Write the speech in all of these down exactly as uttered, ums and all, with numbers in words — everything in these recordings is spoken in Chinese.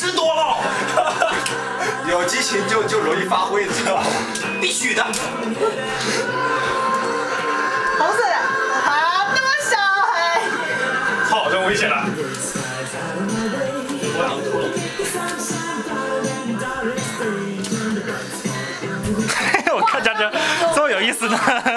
吃多了。 有激情就就容易发挥，知道吗？ 必须的。 红色的，啊，那么小哎！ 操，这危险了。我挡住了。 我看家这这么有意思呢。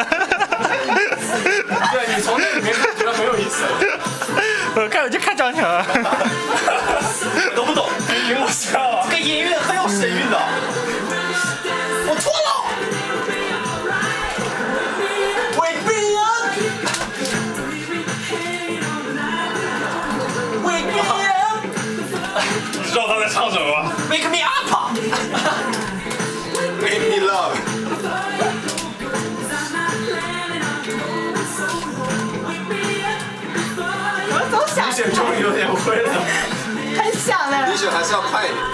对，你从那里面觉得很有意思。 我看我就看张成。 懂不懂？给我笑啊！这个音乐很有神韵的。我错了。Wake me up. Wake me up. 知道他在唱什么吗 ？Wake me up. Make me love。 我总想。 李雪终于有点会了。 很想的。 李雪还是要快一点。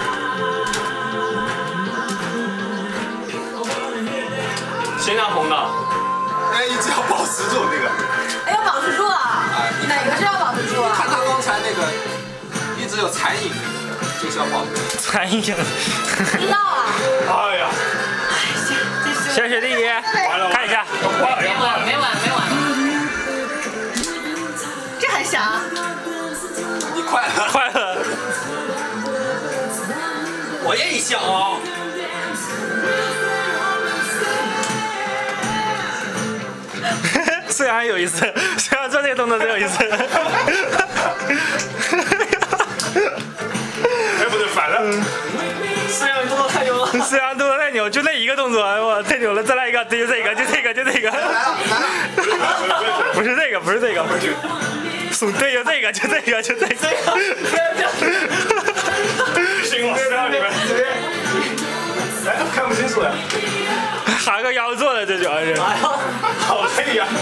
先亮红的。 哎，一直要保持住那个。 哎，要保持住啊！哪个是要保持住啊？ 看他刚才那个一直有残影，就是要保持。 残影。 知道啊。 哎呀。 小雪弟，看一下。 要挂了，要挂了。 没完，没完。这还想？ 你快了， 快了。 我也想啊。 虽然有意思，虽然做这个动作真有意思。哎， 不对，反了。虽然动作太牛了。 虽然动作太牛，就那一个动作，哇，太牛了！再来一个，就这个，就这个，就这个。 来了来了。 不是这个，不是这个。送对，就这个，就这个，就这个。 行了，在里面这边。哎，看不清楚呀。 喊个腰做的这主要是。 哎呀，好累呀。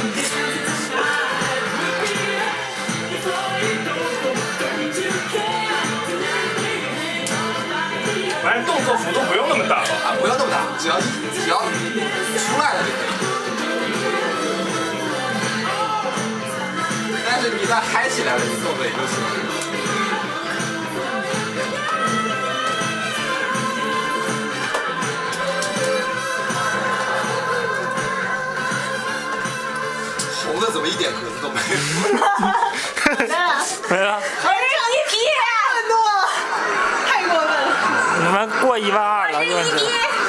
反正动作幅度不用那么大啊，不要那么大，只要只要出来了就可以。但是你一旦嗨起来了，你动作也就行了。红的怎么一点格子都没有？ 没了， 没了。 我这剩一匹，太多了，太过分了。 你们过一万二了， 我这一匹。